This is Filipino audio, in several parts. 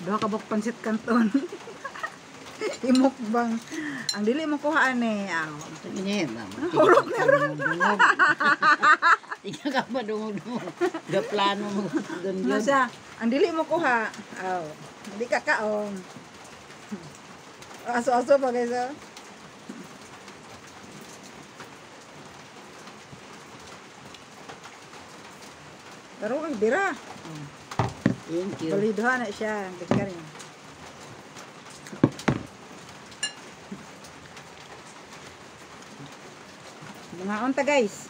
Duha ka bok pansit kanton. Imukbang. Ang dili mo kuhaan eh. Ini, ma'am. Hulog na ron. Tingnan ka pa dungog-dungog. Gaplano mo doon Ano yun. siya? Ang dili mo kuha. Hindi ka kaong. Aso-aso pa guys. Pero kang dira. Thank you. Baliduhan na siya. Bigyan niya. Mga onta guys.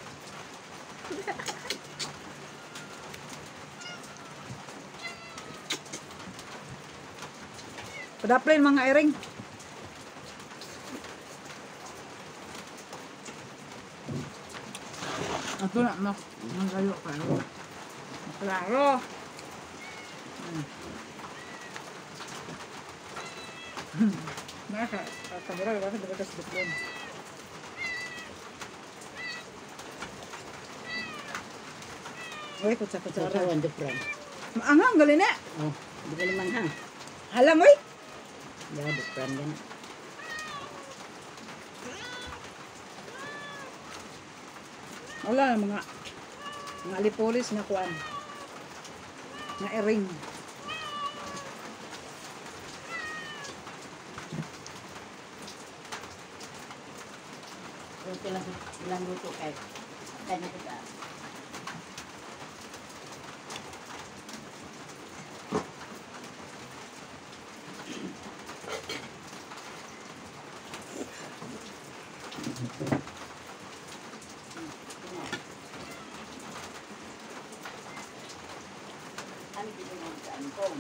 Padaplin mga iring. Ato na mak. Magayo pa. Klaro. Maka, kamera bakit dekat sedikit. Oy, kutsa-kutsa. Sasawan the front. Maangang gali na. Oh, di ka naman ha. Halang oy. Yeah, the front yan. Wala mga alipolis na kuan. Na iring. Kung ilang luto kahit kanya kita. Ano dito ng kaangkong?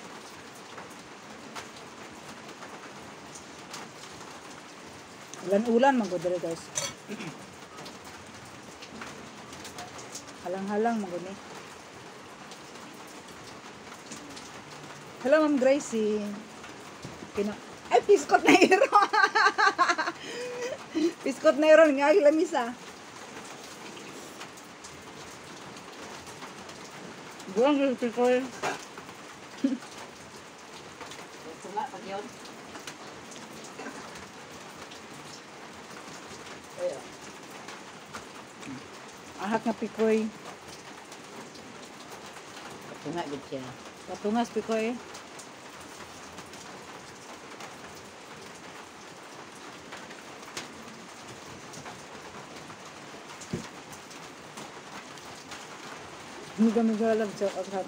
Ulan-ulan magudre guys. Halang-halang maguni. Hello Ma'am Gracie. Ay, piskot na iro. Piskot na iro nga lamisa. Buang gusto ko eh. Ito nga, pag yun. Ayan. Ahak nga pikoy. Ito nga, good siya. Patungas pikoy. Miga-miga lang siya agad.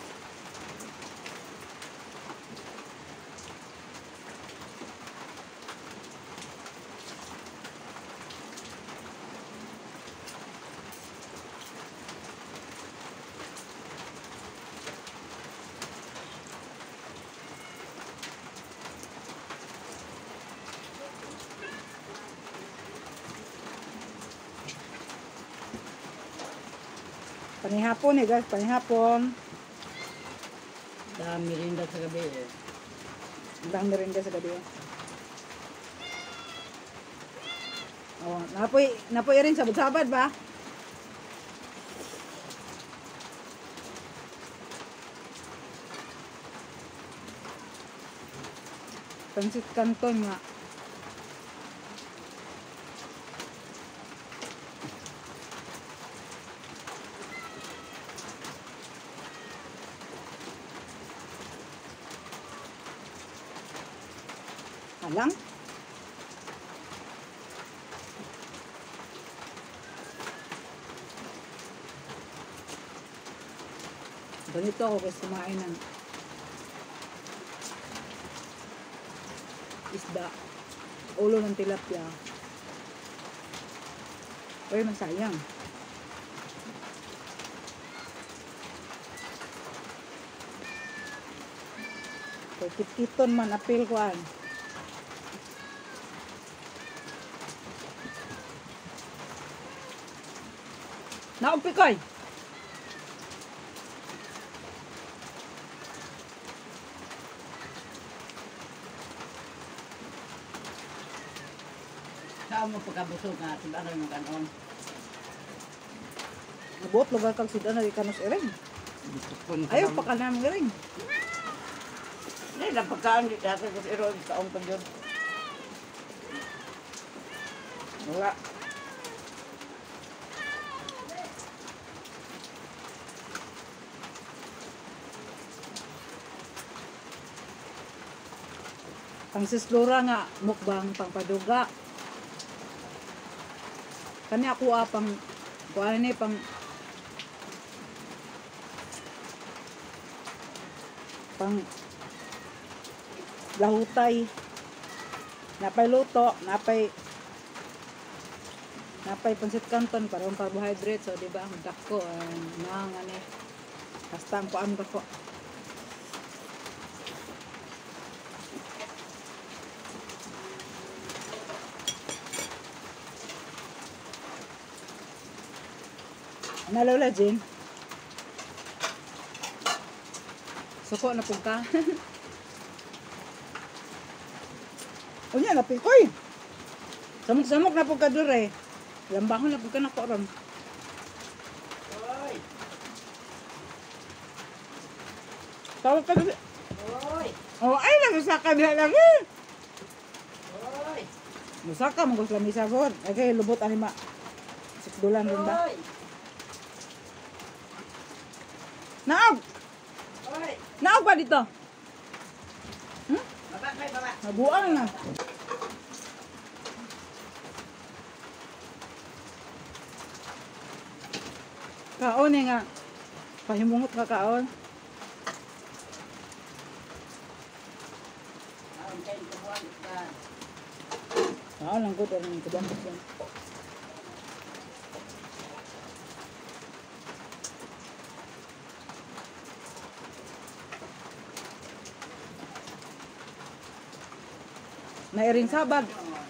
Panihapon eh guys, panihapon. Dami rin daw sa gabi eh. Ang dami rin guys sa gabi. Oh, napoy rin sabad-sabad ba? Pansit kanton nga. Halang. Ganito ako kasi kumain ng isda. Ulo ng tilapia. Uy, masayang. So, kit-kiton man, apil ko an. Naumpi koy. Saan mo pagkabusog nga, tiba yung kanon? Nabuot lugar kag sudan na ikanos iring. Ayaw pa ka namin iring. Hindi na pagkaan di dati ko iro kaong pa yun. Wala. Pang sislura nga mukbang pang paduga. Kani ako pang kuan ni pang lahutay. Napay luto, napay pansit canton para ang carbohydrate, so di ba ang dako nang ani basta ang kuan dako. Nalola Jin. Suko na pug ka. Unya na pikoy. Samok-samok na pug ka dire. Lambahon na pug ka nako ron. Oy. Tawag ka dire. Oy. Oh, ay nagsaka diha lagi. Oy. Musaka mo gusto lamisa god. Okay, lubot ani ma. Sikdulan ron ba? Oy. Naog. Oy. Naog pa dito. Baba kay baba. Nabuang na. Kaon nga. Pahimungot ka kaon. Ang kain ko buwan ka. Kaon lang gud ang kudambot yan. Nairing sabad.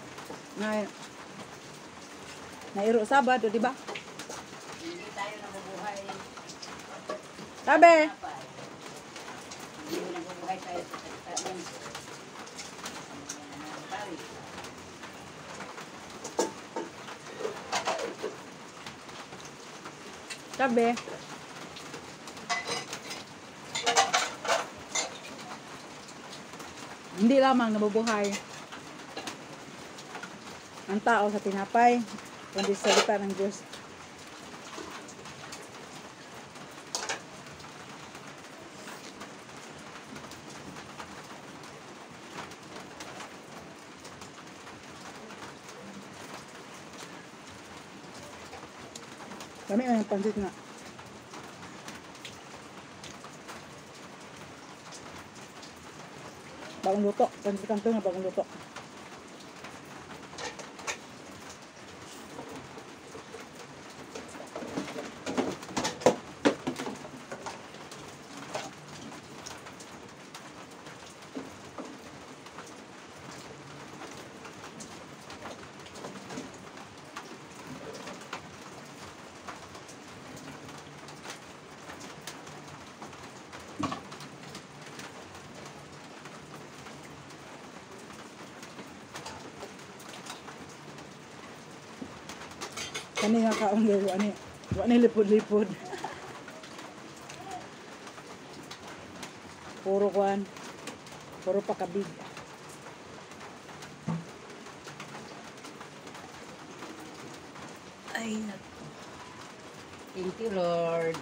Nairo sabad, di ba? Hindi tayo nabubuhay. Tabe. Hindi nabubuhay tayo sa pagkain. Bari. Tabe. Hindi lamang nabubuhay ang tao sa tinapay, kundi sa salita ng Diyos. Kami may pansit nga. Bagong luto. Pansit kanto na bagong luto. Kani nga kaong garo ani. Wa ni lipod-lipod. Puro kuan. Puro pakabig. Ay, Thank you, Lord.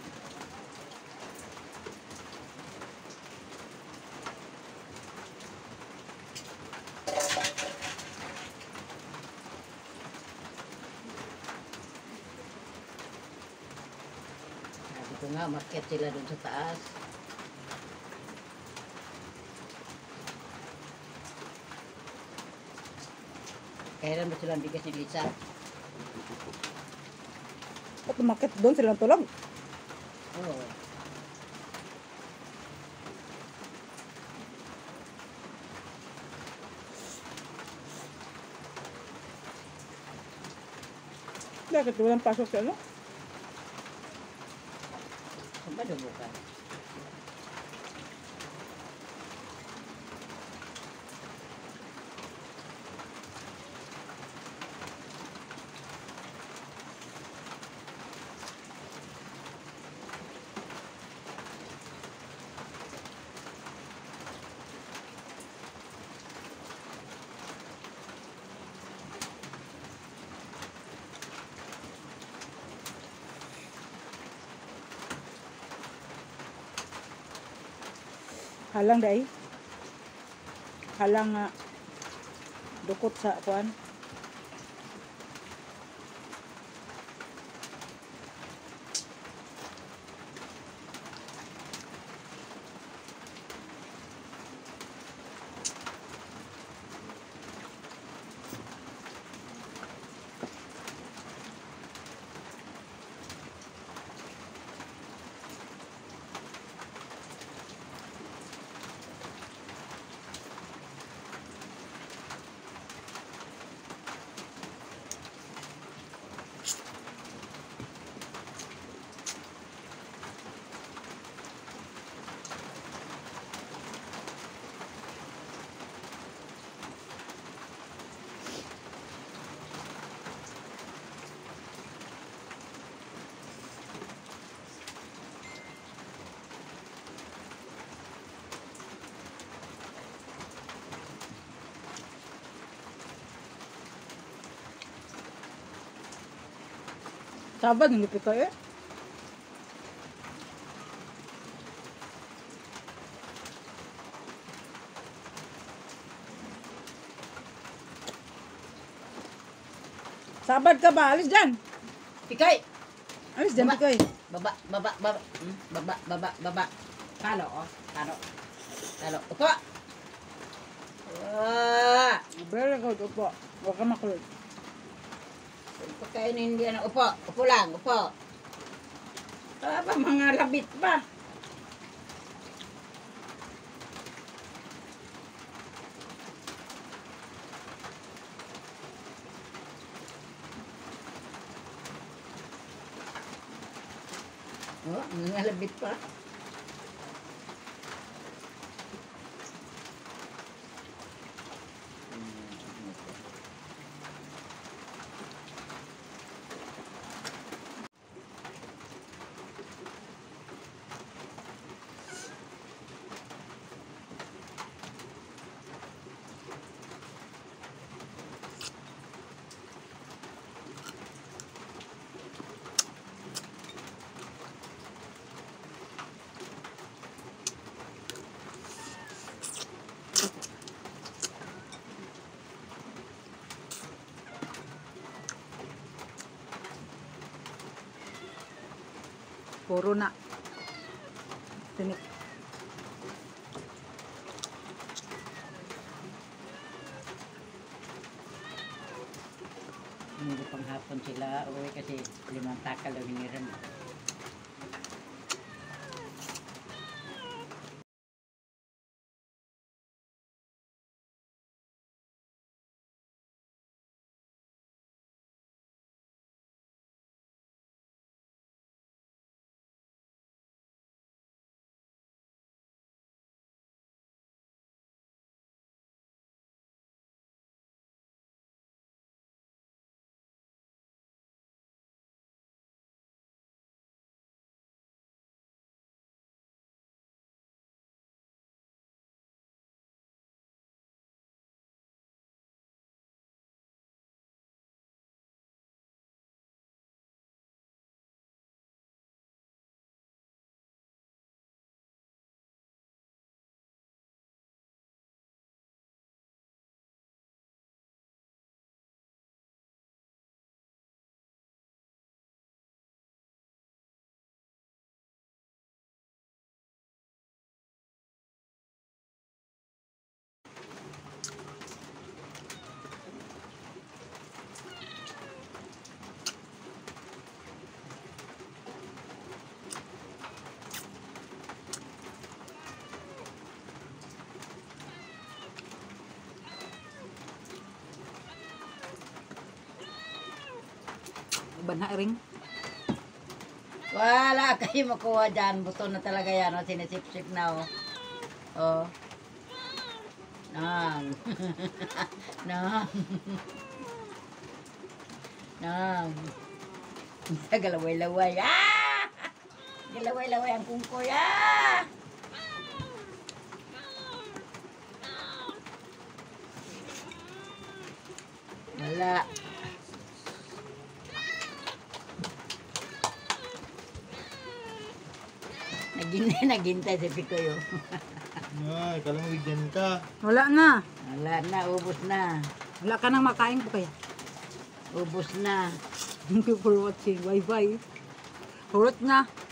Sabi ko nga, market sila dun sa taas. Kailan ba silang bigas ni Lisa? at umakit doon silang tulog. Oo. Bakit walang pasok sa ano? Saan ba dubukan? Halang dai. Halang nga dukot sa kuan. Sabad ng lipit ko eh. Sabad ka ba? Alis dyan. Pikay! Alis dyan, Baba. Pikoy. Baba, baba, baba. Baba, baba, baba. Talo, oh. Talo. Talo. Upo! Very good, upo. Huwag ka makulog. Pagkainin hindi ano. Upo. Upo lang. Upo. Ba, mga labit ba? Oh, mga labit pa. Puro na. Tinik. Hindi pang hapon sila. Uwi kasi 5 takal ang hiniram. Banha ring. Wala kayo makuha dyan. Buto na talaga yan. Oh. Sinisip-sip na. Oh. Oh. Nang. Nang. Nang. Sa galaway-laway. Ah! Galaway-laway ang kungkoy. Ah! Wala. Naghintay si Picoy. Oh. Ay, kala mo bigyan ka. Wala na. Wala na, ubos na. Wala ka nang makain po kaya. Ubos na. Thank you for watching. Bye-bye. Hurot na.